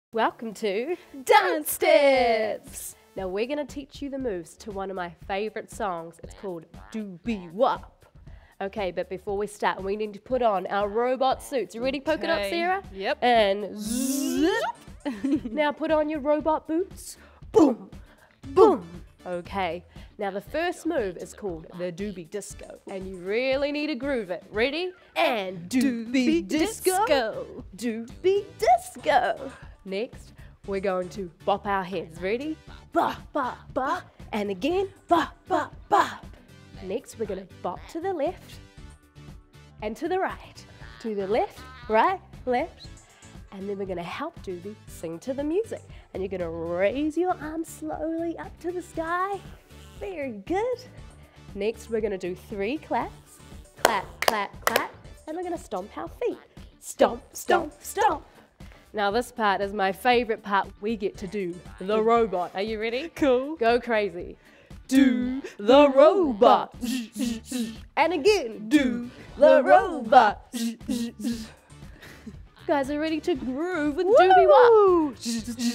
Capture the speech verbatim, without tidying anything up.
Welcome to Dance Steps! Now we're going to teach you the moves to one of my favorite songs. It's called Doobie Wop. Okay, but before we start, we need to put on our robot suits. You ready? Poke it up, Okay. Sarah? Yep. And zip. Now put on your robot boots. Boom, boom. Okay, now the first move is called the Doobie Disco, and you really need to groove it. Ready? And Doobie Disco. Doobie Disco. Next, we're going to bop our heads. Ready? Bop, bop, bop. And again, bop, bop, bop. Next, we're going to bop to the left and to the right. To the left, right, left. And then we're going to help Doobie sing to the music. And you're going to raise your arms slowly up to the sky. Very good. Next, we're going to do three claps. Clap, clap, clap. And we're going to stomp our feet. Stomp, stomp, stomp. Now this part is my favorite part. We get to do the robot. Are you ready? Cool. Go crazy. Do the robot. And again, do the robot. You guys are ready to groove with Doobie Wop.